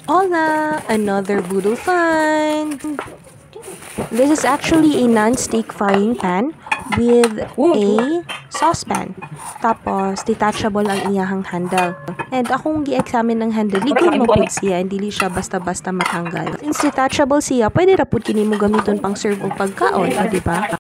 Hola! Another Voodoo find! This is actually a non-stick frying pan with a saucepan. Tapos, detachable ang iyahang handle. And akong gi-examine ng handle, likod mo po siya, hindi siya basta-basta matanggal. Since detachable siya, pwede rapod kini mo gamiton pang serve og pagkaon, di ba?